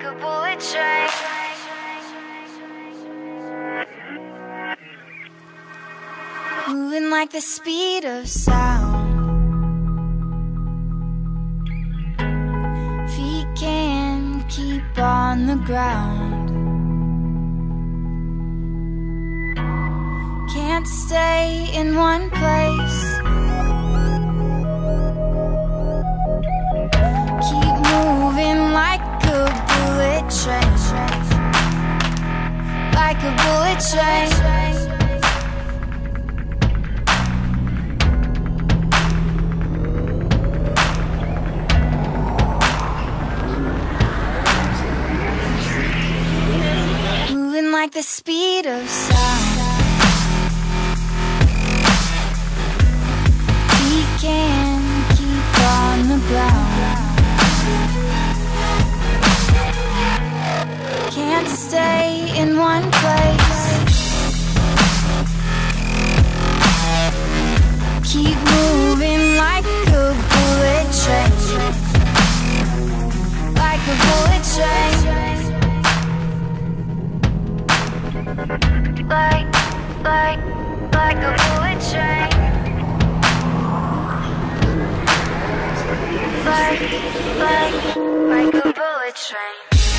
like a bullet train. Moving like the speed of sound. Feet can't keep on the ground. Can't stay in one place. Keep moving like a bullet train. Like a bullet train. Like the speed of sound. We can keep on the ground. Can't stay in one place. Keep moving like a bullet train. Like a bullet train. Like a bullet train. Like a bullet train.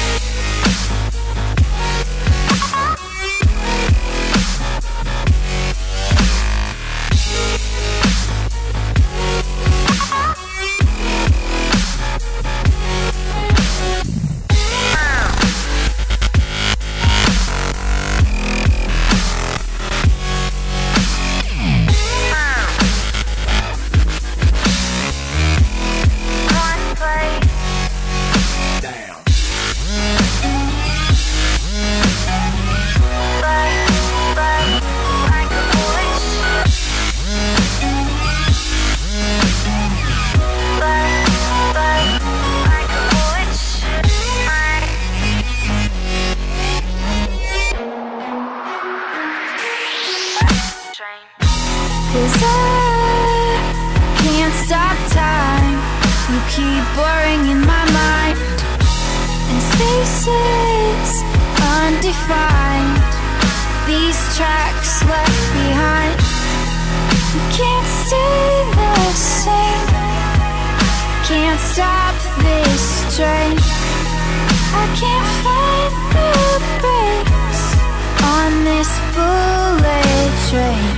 Cause I can't stop time. You keep blurring in my mind, and spaces undefined. These tracks left behind. You can't stay the same. Can't stop this train. I can't find the brakes on this bullet train.